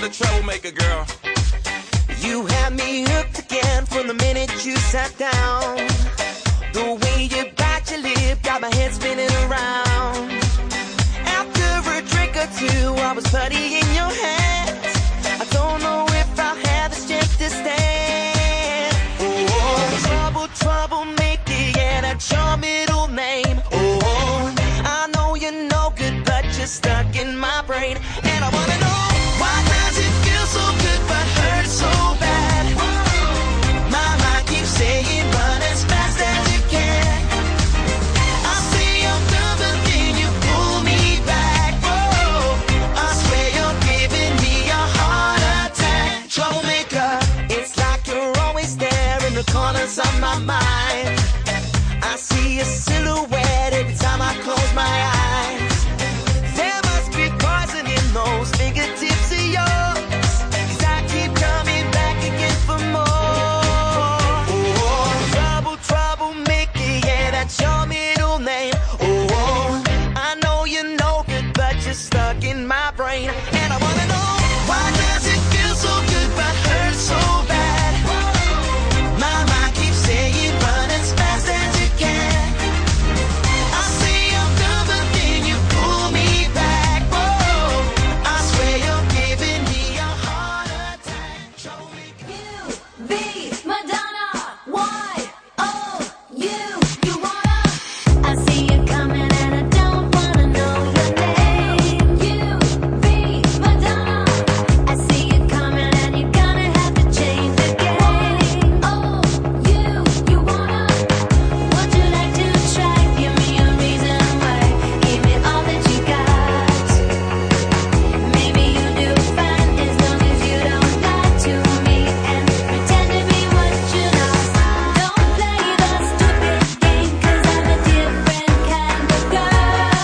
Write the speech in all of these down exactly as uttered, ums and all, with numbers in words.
a troublemaker, girl. You had me hooked again from the minute you sat down. The way you bite your lip got my head spinning around. After a drink or two, I was putty in your hands. I don't know if I'll have the strength to stand. Oh, trouble, troublemaker, yeah, that's your middle name. Oh, I know you're no good, but you're stuck in my brain. And I wanna know, why does it feel so good but hurt so bad? My mind keeps saying run as fast as you can. I say I'm done, but then you pull me back. Oh, I swear you're giving me a heart attack. Troublemaker, it's like you're always there in the corners of my mind. I see a silhouette every time I close my eyes. There must be poison in those fingertips of yours, 'cause I keep coming back again for more. Oh, trouble, troublemaker, yeah, that's your middle name. Oh, I know you're no good, but you're stuck in my brain. And I wanna know, why does it feel so good but hurt so bad? My mind keeps saying run as fast as you can. I say I'm done, but then you pull me back. Oh, I swear you're giving me a heart attack. Troublemaker. You, V, Madonna, why, oh, you, you wanna, I see you coming and I don't wanna know your name. You, V, Madonna, I see you coming and you're gonna have to change the game. Oh, you, you wanna, would you like to try? Give me a reason why, give me all that you got. Maybe you do fine as long as you don't lie to me and pretend to be what you're not. Don't play the stupid game, 'cause I'm a different kind of girl.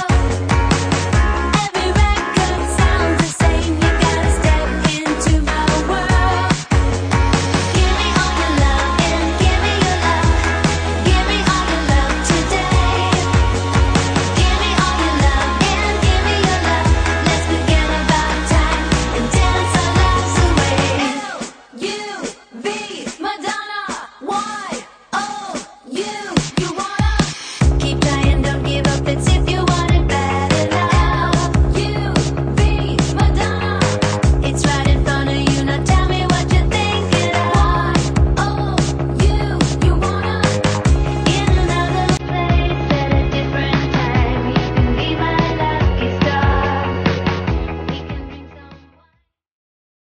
Every record sounds the same, you gotta step into my world. Give me all your love and give me your love. Give me all your love today. Give me all your love and give me your love. Let's forget about time and dance our lives away. L, U, V, Madonna, why, oh, you, you wanna, keep trying, don't give up, it's if you want it bad enough. L, U, V, Madonna, it's right in front of you, now tell me what you're thinking of. Oh, you, you wanna, in another place at a different time, you can be my lucky star. We can drink some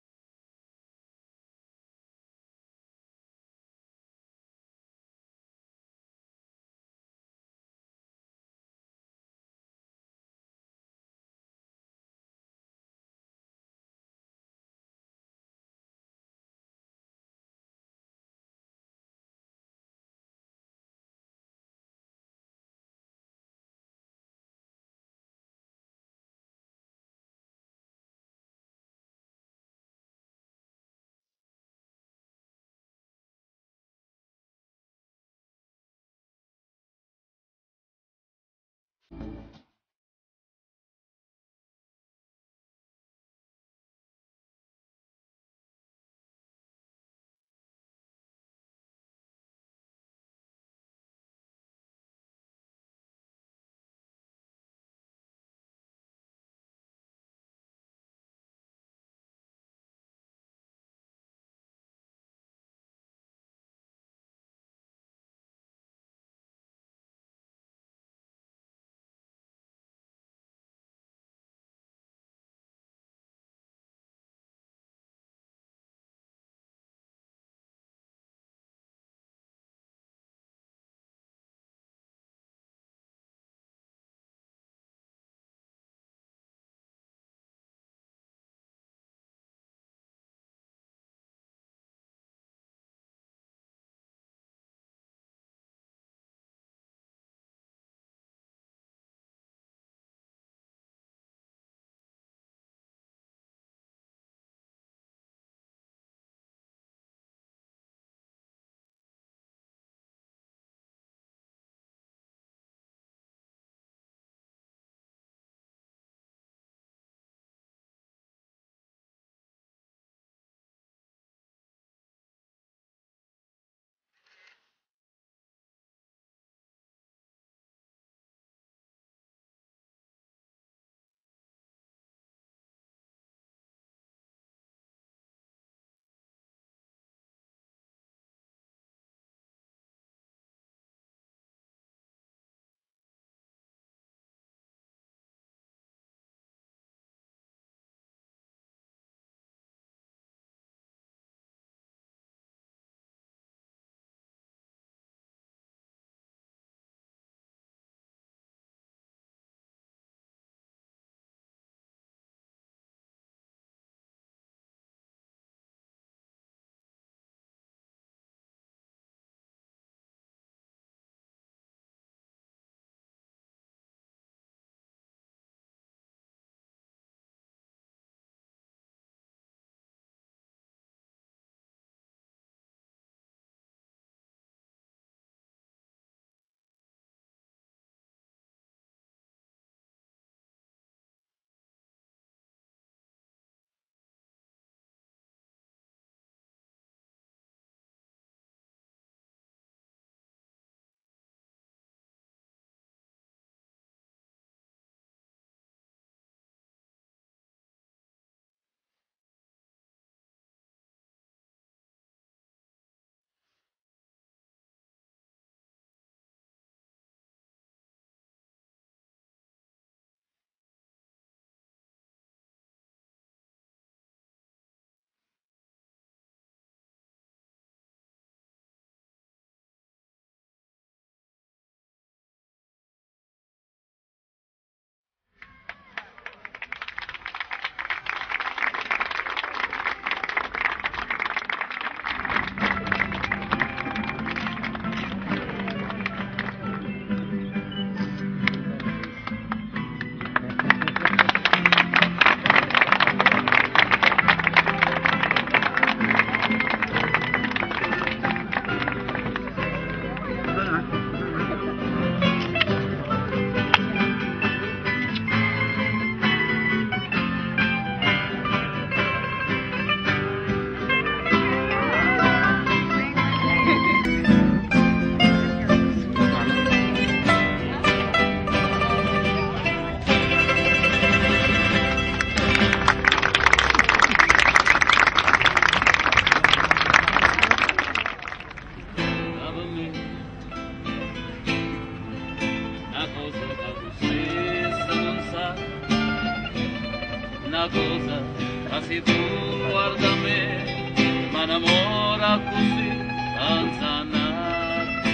cosa, ma se tu guarda me, mi innamora così, senza nada.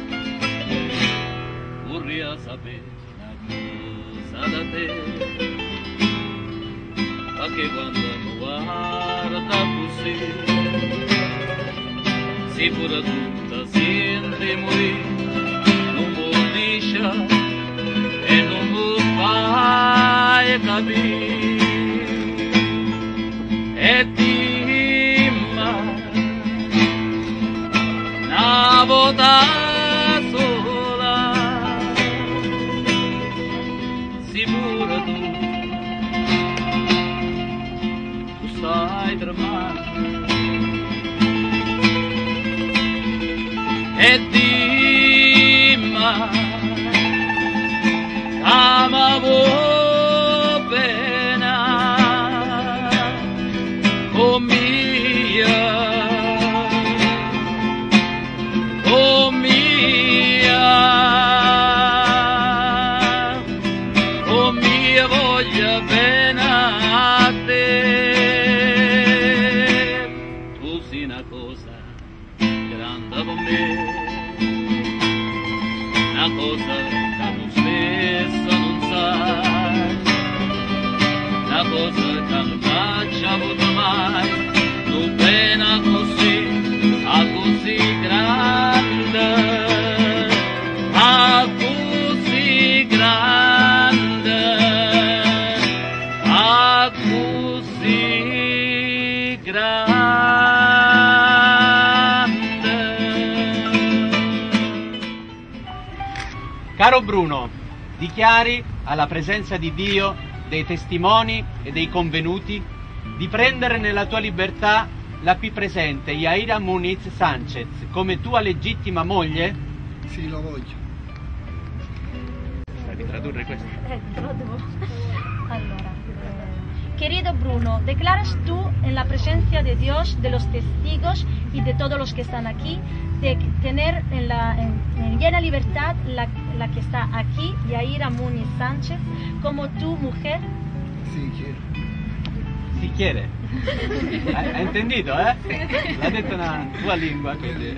Vorrei sapere una cosa da te, perché quando mi guarda così, si pure tutta sente morire, non mi dice e non mi fai capire. E dimmi una volta sola, si pure tu, tu stai tremando. E dimmi amavo bene, oh mia, oh mia, oh mia, voglio bene a te. Tu sei una cosa grande per me, una cosa che non stessa non sai, una cosa che non faccio avuto mai, non pena così, a così grande, a così grande, a così grande. Caro Bruno, dichiari alla presenza di Dio, dei testimoni e dei convenuti di prendere nella tua libertà la qui presente Yaira Muniz Sanchez come tua legittima moglie? Sì, lo voglio. Devi tradurre questo. Eh, te lo devo. Allora, eh, querido Bruno, ¿declaras tú en la presencia de Dios, de los testigos y de todos los que están aquí, de tener en, la, en, en llena libertad la, la que está aquí, Yaira Muniz Sánchez, como tu mujer? Sì, quiero. Si quiere. Hai hai intendito, eh? L'ha detto una tua lingua, quindi.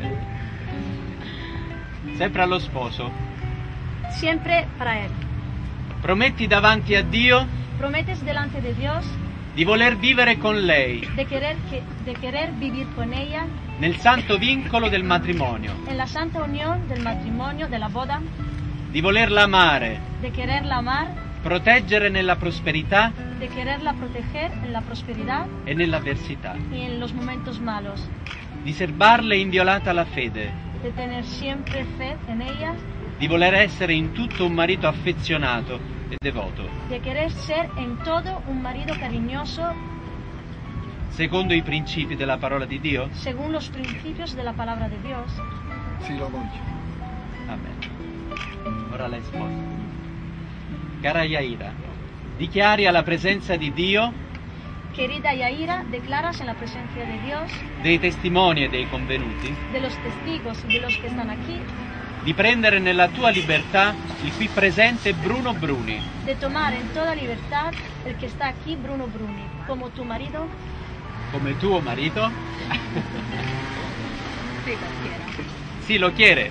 Sempre allo sposo. Siempre para él. Prometti davanti a Dio ¿Prometes delante de Dios di voler vivere con lei de querer, que, de querer vivir con ella nel santo vincolo del matrimonio, en la santa unión del matrimonio, de la boda, di volerla amare, de quererla amar, proteggere nella prosperità de quererla proteger en la prosperidad e nell'avversità, y en los momentos malos, di serbarle inviolata la fede, de tener siempre fe en ella, di voler essere in tutto un marito affezionato e devoto, de querer ser en todo un marido cariñoso secondo i principi della parola di Dio? según los principios de la palabra de Dios. Sì, lo voglio. Amen. Ora lei sposa. Cara Yaira, dichiari alla presenza di Dio, Querida Yaira, declaras en la presencia de Dios, dei testimoni e dei convenuti, de los testigos y de los que están aquí, di prendere nella tua libertà il qui presente Bruno Bruni, de tomar en toda libertad el que está aquí, Bruno Bruni, como tu marido. come tuo marito? Sí, cualquiera. Sì, lo chiede.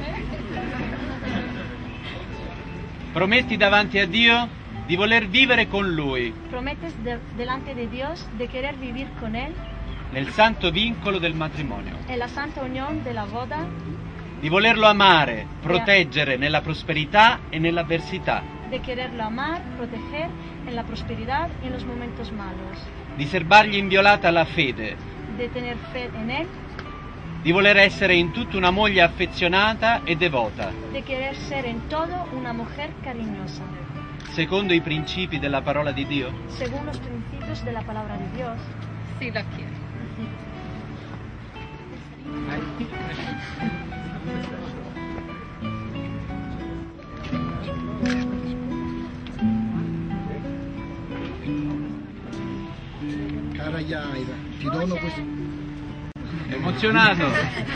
Prometti davanti a Dio di voler vivere con Lui ¿Prometes de- delante de Dios de querer vivir con Él nel santo vincolo del matrimonio, en la santa unión de la boda, di volerlo amare, proteggere nella prosperità e nell'avversità, de quererlo amar, proteger en la prosperidad y en los momentos malos, di serbargli inviolata la fede, de tener fe en Él, di voler essere in tutto una moglie affezionata e devota, de querer ser en todo una mujer cariñosa, secondo i principi della parola di Dio? según los principios de la palabra de Dios? Sí, la quiero. Cara Yaira, ti dono questo. Emozionato?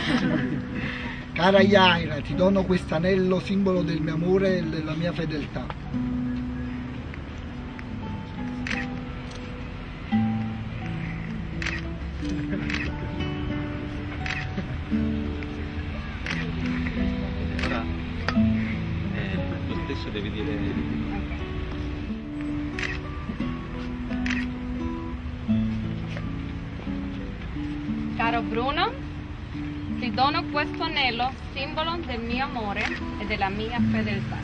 Cara Yaira, ti dono questo anello simbolo del mio amore e della mia fedeltà. Caro Bruno, ti dono questo anello, simbolo del mio amore e della mia fedeltà.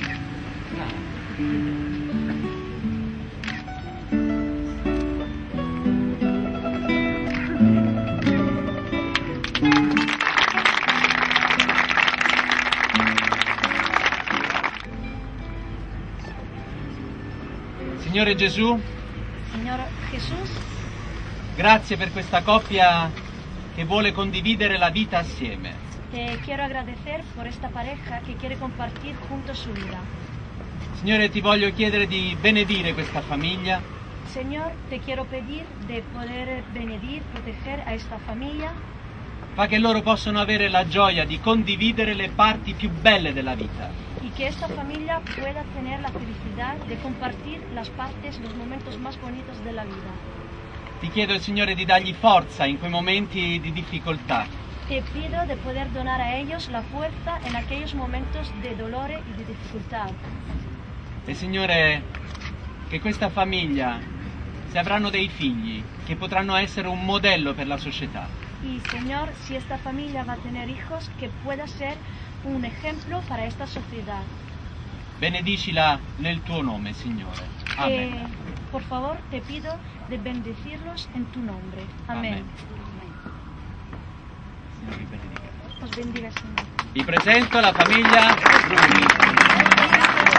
Signore Gesù, Señor Jesús, grazie per questa coppia che vuole condividere la vita assieme. te quiero agradecer por esta pareja que quiere compartir juntos su vida. Signore, ti voglio chiedere di benedire questa famiglia, Señor, te quiero pedir de poder bendir, proteger a esta familia, fa che loro possano avere la gioia di condividere le parti più belle della vita. y que esta familia pueda tener la felicidad de compartir las partes, los momentos más bonitos de la vida. Ti chiedo, Signore, di dargli forza in quei momenti di difficoltà. Te pido de poder donar a ellos la fuerza en aquellos momentos de dolor y de dificultad. E Signore, che questa famiglia, se avranno dei figli, che potranno essere un modello per la società. Y Señor, si esta familia va a tener hijos, que pueda ser un ejemplo para esta sociedad. Benedicila nel tuo nome, Signore. Amen. Eh, por favor, te pido de bendecirlos en tu nombre. Amén. Signore vi benedica. Os bendiga, Señor. Vi presento la famiglia Bruni.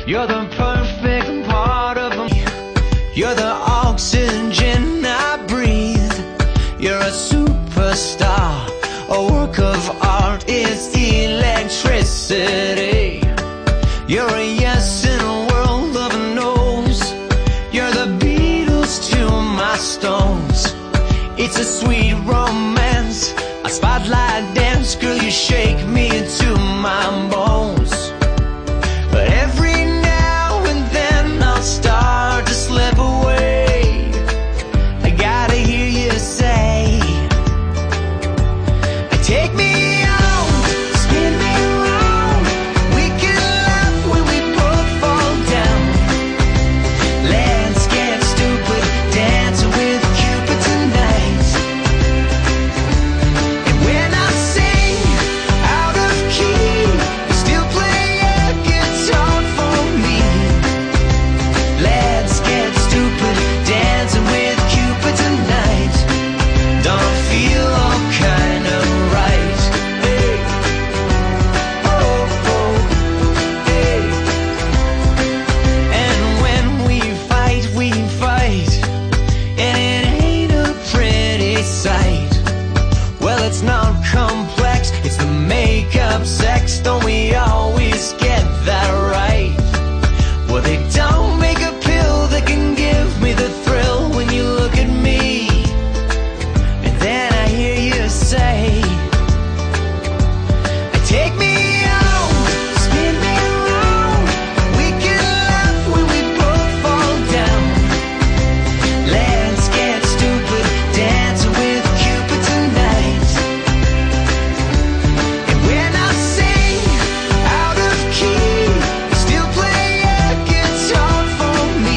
You're the perfect part of me. You're the oxygen I breathe. You're a superstar, a work of art. It's electricity. You're a yes in a world of no's. You're the Beatles to my Stones. It's a sweet romance, a spotlight dance. Girl, you shake me to my bones. But every now and then I'll start to slip away. I gotta hear you say, take me on, spin me around. We can laugh when we both fall down. Let's get stupid, dancing with Cupid tonight. And when I sing out of key, you still play a guitar for me. Let's get stupid, dancing with Cupid tonight. Don't feel all kind of right. Hey. Oh, oh, hey. And when we fight, we fight, and it ain't a pretty sight. Well, it's not complex, it's the makeup sex. Don't we always get that right? Well, they don't make a pill that can give me the thrill when you look at me. And then I hear you say, take me on, spin me around. We can laugh when we both fall down. Let's get stupid, dancing with Cupid tonight. And when I sing out of key, you still play a guitar for me.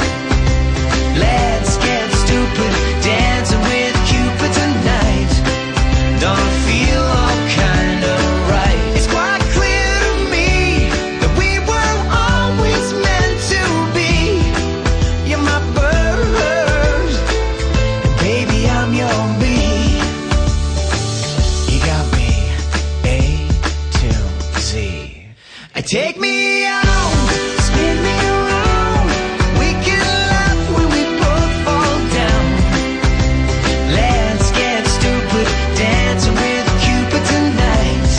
Let's get stupid, dancing with Cupid tonight. Don't feel all kind of right. It's quite clear to me that we were always meant to be. You're my bird, baby, I'm your bee. You got me A to Z. Take me on, spin me around. We can laugh when we both fall down. Let's get stupid, dancing with Cupid tonight.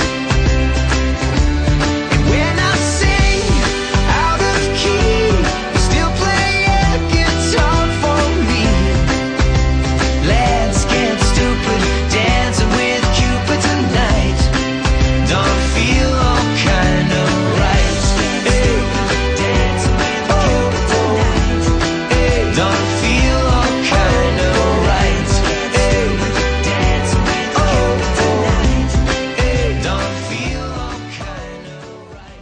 And when I sing out of key, you still play a guitar for me. Let's get stupid, dancing with Cupid tonight. Don't feel all kind of right. Hey. Dancing with Cupid tonight. Hey. Don't feel all kind of right. Hey. Dancing with Cupid tonight. Hey. Don't feel all kind of right.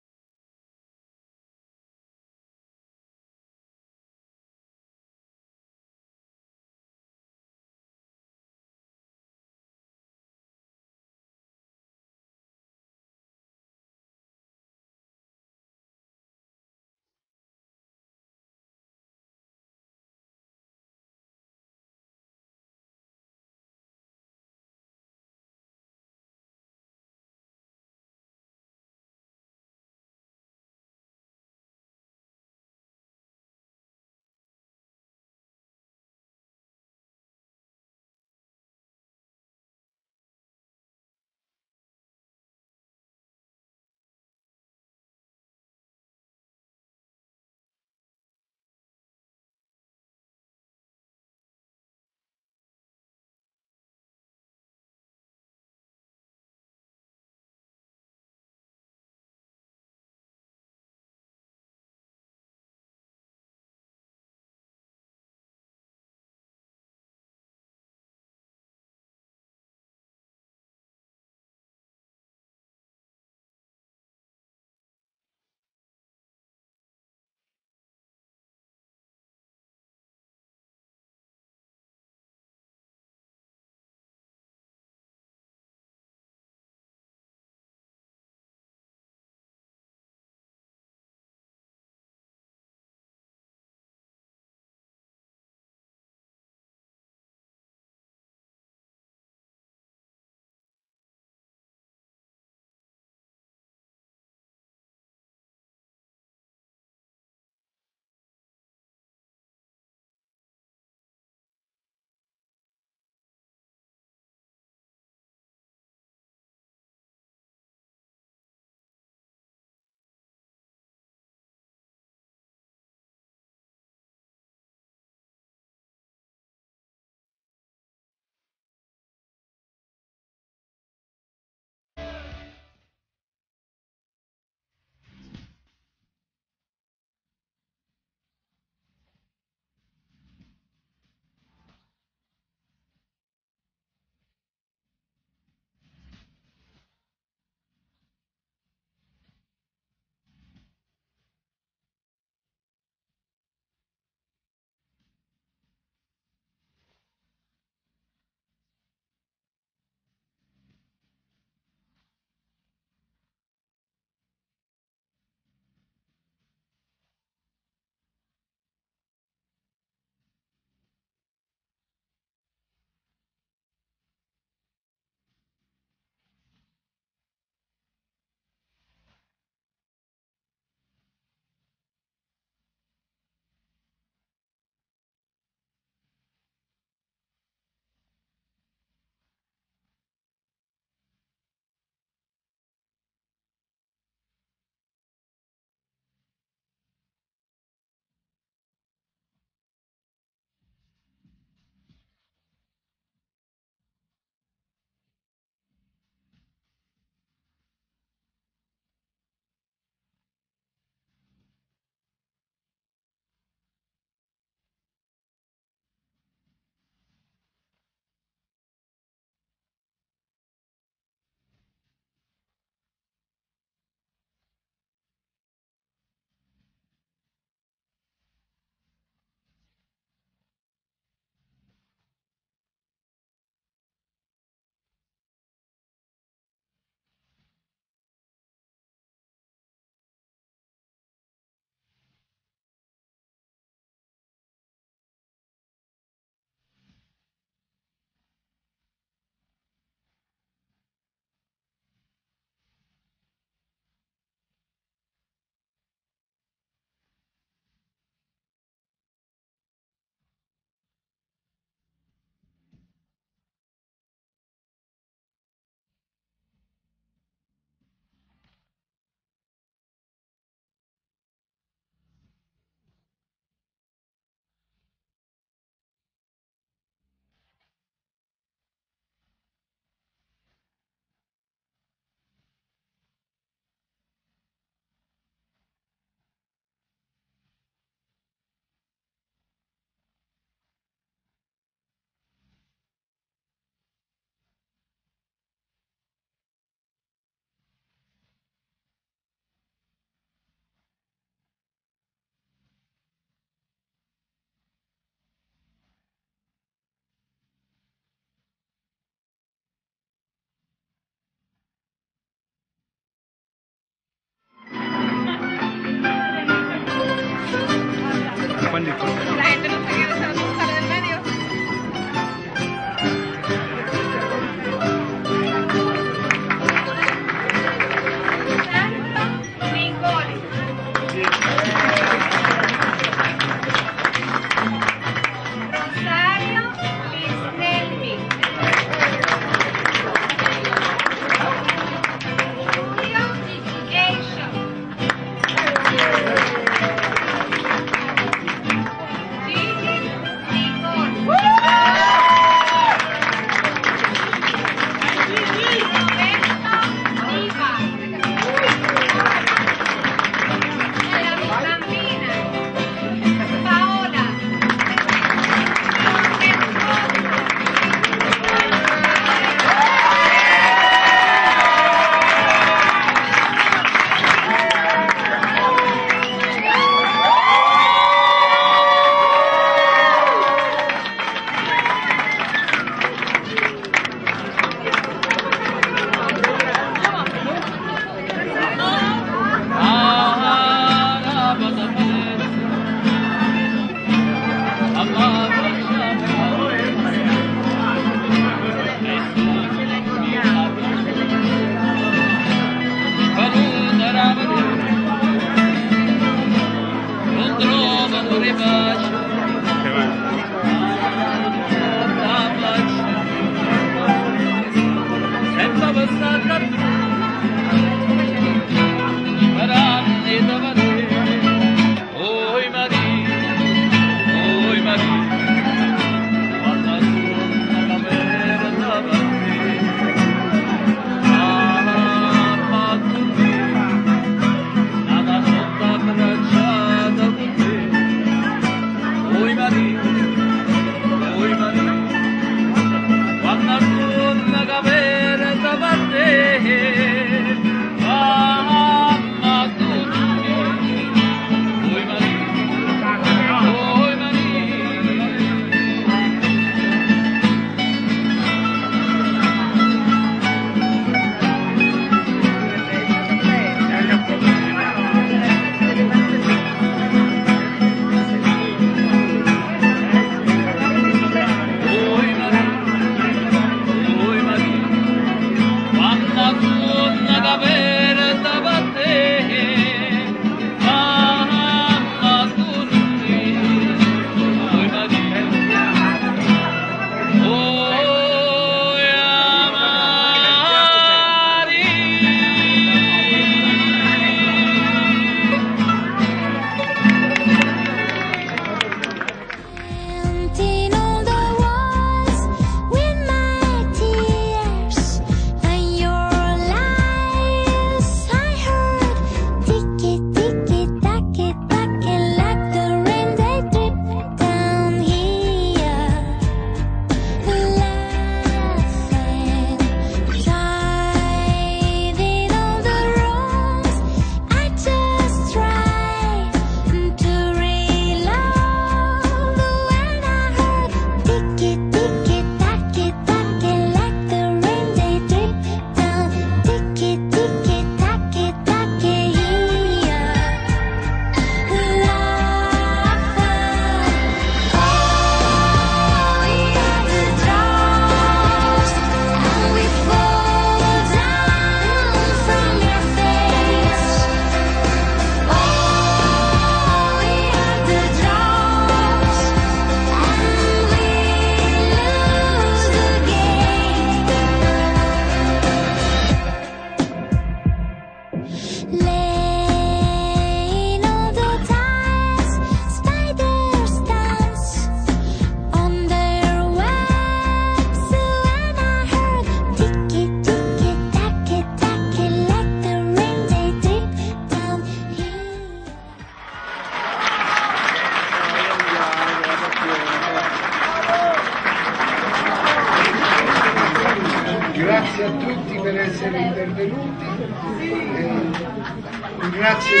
Grazie.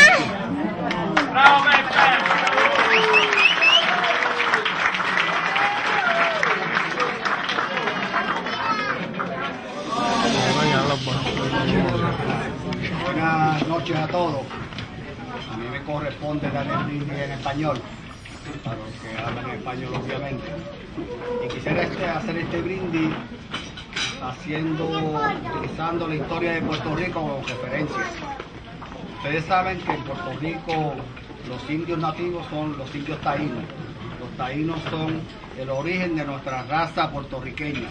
Bravo Beppe! Buenas noches a todos. A mí me corresponde dar el brindis en español, para los que hablan español obviamente. Y quisiera este, hacer este brindis haciendo, utilizando la historia de Puerto Rico como referencia. Ustedes saben que en Puerto Rico los indios nativos son los indios taínos. Los taínos son el origen de nuestra raza puertorriqueña.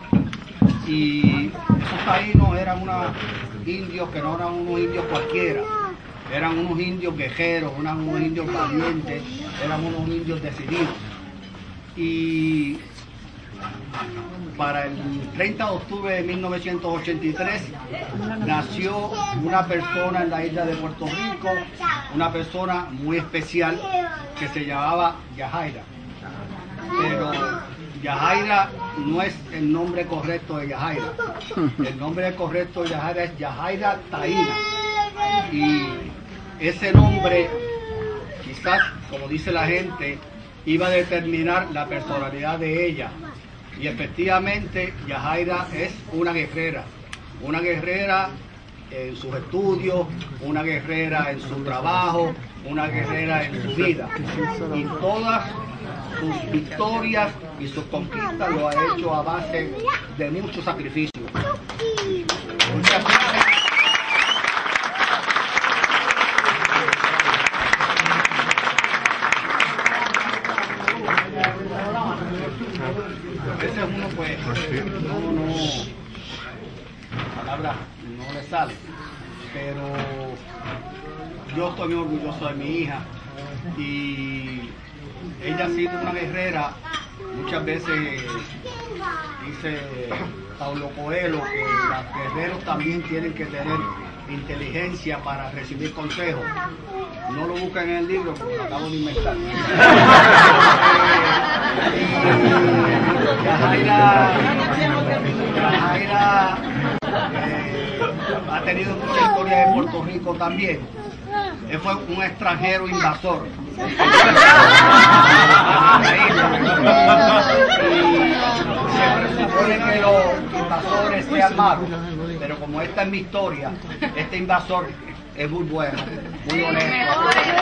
Y esos taínos eran unos indios que no eran unos indios cualquiera, eran unos indios guerreros, eran unos indios valientes, eran unos indios decididos. Y para el treinta de octubre de mil novecientos ochenta y tres nació una persona en la isla de Puerto Rico, una persona muy especial que se llamaba Yajaira. Pero Yajaira no es el nombre correcto de Yajaira. El nombre correcto de Yajaira es Yajaira Taína. Y ese nombre, quizás, como dice la gente, iba a determinar la personalidad de ella. Y efectivamente, Yajaira es una guerrera. Una guerrera en sus estudios, una guerrera en su trabajo, una guerrera en su vida. Y todas sus victorias y sus conquistas lo ha hecho a base de mucho sacrificio. Muchas gracias. A veces uno pues no, no, la palabra no le sale, pero yo estoy muy orgulloso de mi hija y ella ha sido una guerrera. Muchas veces dice Paulo Coelho que los guerreros también tienen que tener inteligencia para recibir consejos. No lo buscan en el libro porque lo acabo de inventar. Yajaira, Yajaira eh, ha tenido mucha historia de Puerto Rico también. Él fue un extranjero invasor. Y se supone que los invasores sean malos, pero como esta es mi historia, este invasor es muy bueno, muy honesto.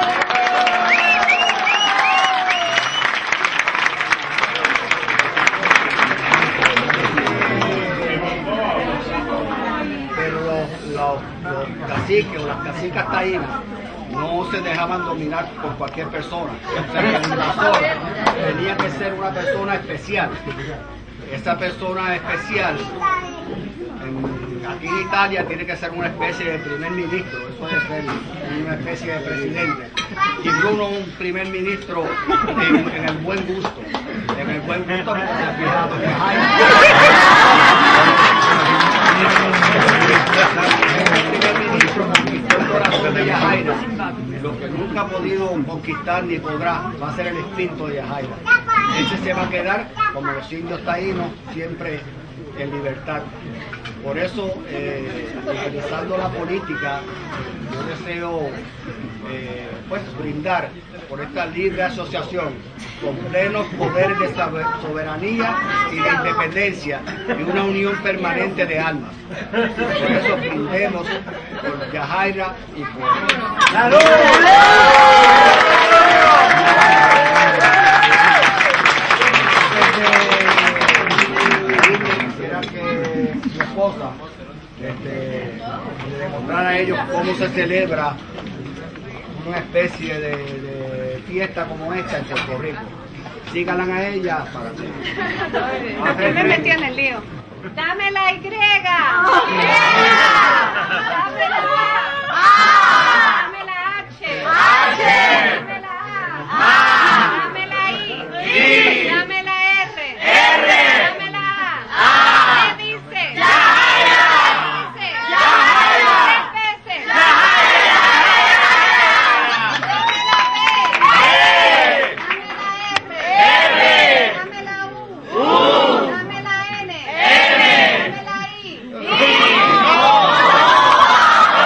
Pero los, los, los caciques o las cacicas taínas no se dejaban dominar por cualquier persona. O sea, que el invasor tenía que ser una persona especial. Esa persona especial, en, aquí en Italia, tiene que ser una especie de primer ministro, eso debe ser una especie de presidente. Y Bruno un primer ministro en, en el buen gusto, en el buen gusto porque se ha fijado que hay. El primer ministro conquistó el corazón de Yajaira. Lo que nunca ha podido conquistar ni podrá va a ser el espíritu de Yajaira. Ese se va a quedar, como los indios taínos, siempre en libertad. Por eso, eh, utilizando la política, yo deseo eh, pues, brindar por esta libre asociación con plenos poderes de soberanía y de independencia y una unión permanente de almas. Por eso brindemos por Yajaira y por... ¡Claro! Quisiera que mi esposa este, le demostrara a ellos cómo se celebra una especie de, de fiesta como esta en Puerto Rico. Síganla a ella para que... ¿Por qué me metí en el lío? ¡Dame la Y! ¡Dame la A! ¡Dame la H! ¡Dame la A! ¡Dame la I! ¡Dame la R! ¡Dame la A! ¿Qué dice? ¡Yajaira! ¿Qué dice? ¡Yajaira! ¡Tres veces! ¡Yajaira! ¡Dame la B! ¡Dame la R! ¡Dame la U! ¡Dame la N! ¡Dame la I!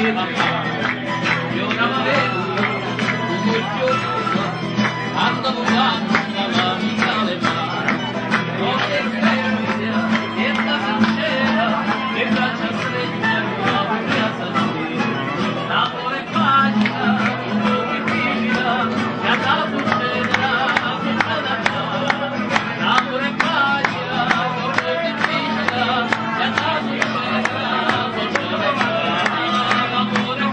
Amore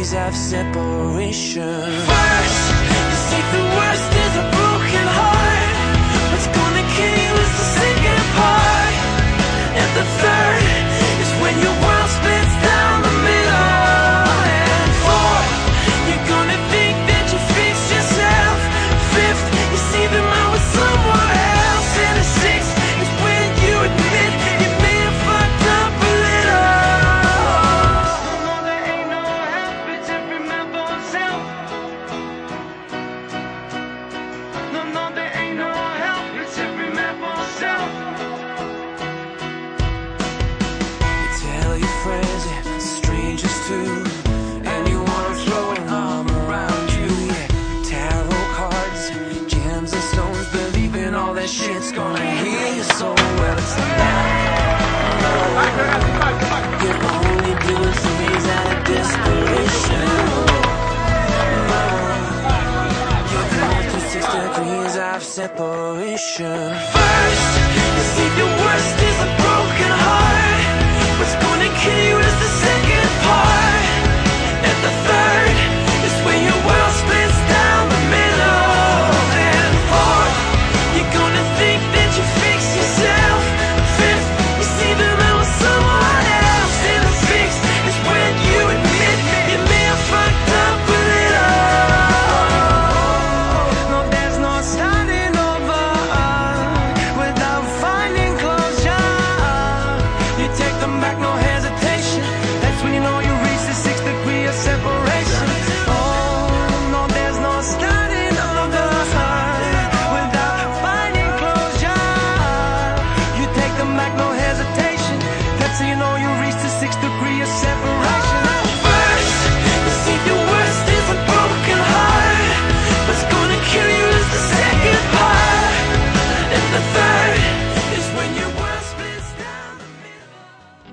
degrees of separation. First, you see the worst is a broken heart. What's gonna kill you is the second part. And the third is when your world splits down the middle. And fourth, you're gonna think that you fixed yourself. Fifth, you see them out with someone else. And the sixth is when you admit you may have fucked up a little. No, there ain't no help, it's every man for himself. No, no, there ain't no help, it's every man for himself. You tell your friends and strangers too, and you wanna throw an arm around you. Yeah, tarot cards, gems and stones, believing all that shit's gonna heal your soul. Well, it's not. No, you're only doing things out of desperation. No, you're going through six degrees of separation. First, you see the worst is a broken heart. What's gonna kill you is the second part. And the third is when your world splits down the middle. And fourth, you're gonna think that you fixed yourself. Fifth, you see them out with someone else. And the sixth is when you admit you may have fucked up a little. No, there's no starting over without finding closure. You take them back, no hesitation. That's when you know you reach the sixth degree of separation. Oh, no, there's no starting over without finding closure. You take them back, no hesitation. That's how you know you reach the sixth degree of separation. First, you see the worst is a broken heart. What's gonna kill you is the second part. And the third is when your world splits down the middle.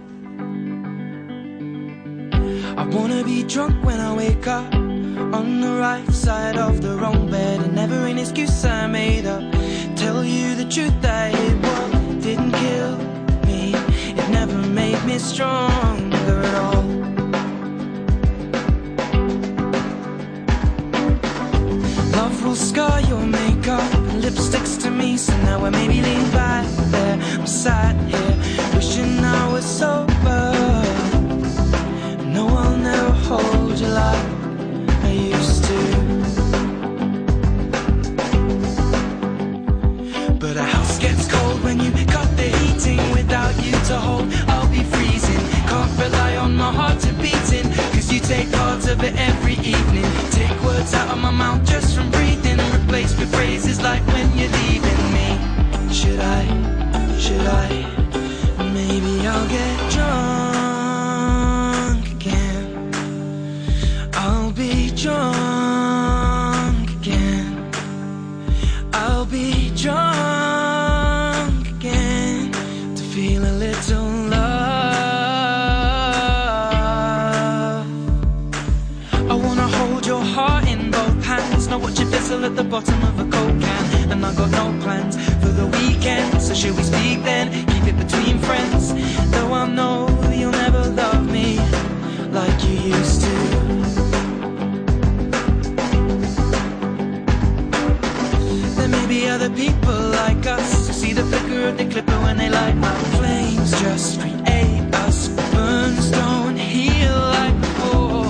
I wanna be drunk when I wake up, on the right side of the wrong bed, and never an excuse I made up. Tell you the truth, that it what didn't kill me. It never made me stronger at all. Love will scar your makeup, lipsticks to me, so now I maybe lean back there. I'm sat here wishing I was sober. No, I'll never hold you like I used to. But a house gets cold when you cut the heating. Without you to hold, I'll be freezing. Can't rely on my heart to beating, cause you take parts of it every evening. Take words out of my mouth just from breathing, and replace with phrases like when you're leaving me. Should I, should I, maybe I'll get drunk again. I'll be drunk again. I'll be drunk again to feel a little love. I wanna hold your heart in both hands, not watch it fizzle at the bottom of a Coke can. And I got no plans for the weekend, so should we speak then? Keep it between friends, though I know you'll never love me like you used to. There may be other people like us who see the flicker of the clipper when they light up. Flames just create us, burns don't heal like before.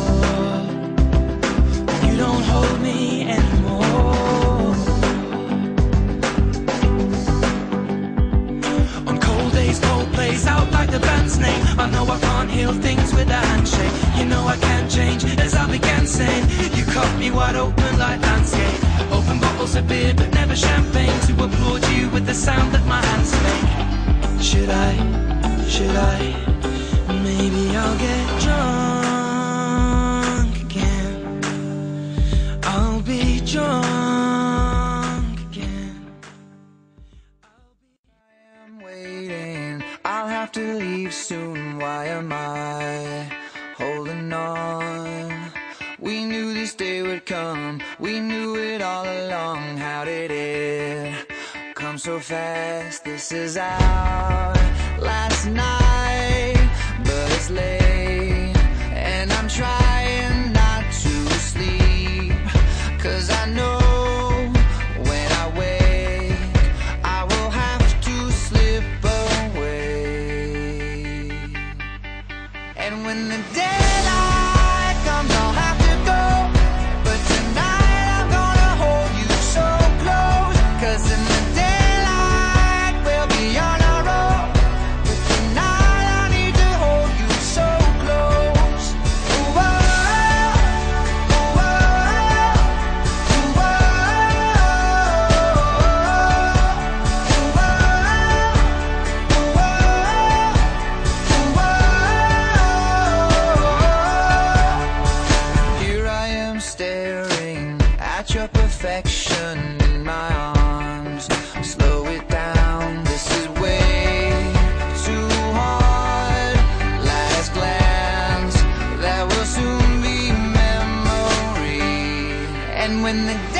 You don't hold me anymore. On cold days, cold plays out like the band's name. I know I can't heal things with a handshake. You know I can't change, as I began saying. You cut me wide open like landscape. Open bottles of beer, but never champagne, to applaud you with the sound that my hands make. Should I, should I, maybe I'll get drunk again. I'll be drunk again. I am waiting, I'll have to leave soon. Why am I holding on? We knew this day would come, we knew it all along. How did it come so fast? This is our last night, but it's late, and I'm trying not affection in my arms. Slow it down, this is way too hard. Last glance, that will soon be memory. And when the